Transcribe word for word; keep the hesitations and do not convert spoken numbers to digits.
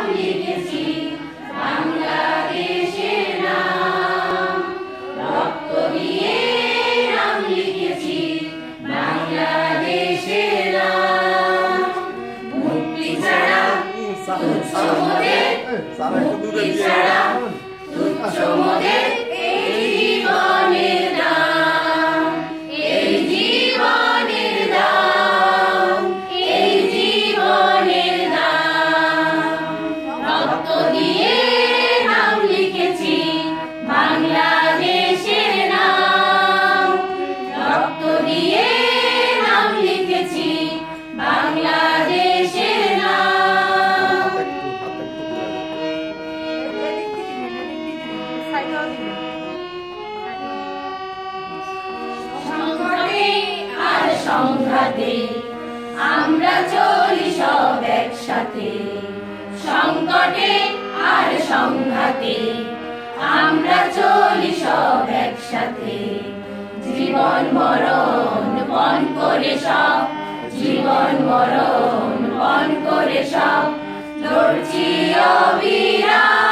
লিখেছি বাংলাদেশের নাম, রক্ত দিয়ে নাম লিখেছি বাংলাদেশের নাম। মুক্তি ছাড়া তুচ্ছ মোদের, মুক্তি ছাড়া তুচ্ছ মোদের এই জীবনের দাম, এই জীবনের দাম, এই জীবনের দাম। রক্ত দিয়ে নাম লিখেছি বাংলাদেশের নাম, রক্ত দিয়ে নাম লিখেছি বাংলাদেশের নাম। সংকটে আর সংঘাতে আমরা চলি সব একসাথে, সংকটে আর সংঘাতে আমরা চলি সব একসাথে। জীবন মরণ পণ করে সব, জীবন মরণ পণ করে সব লড়ছি অবিরাম।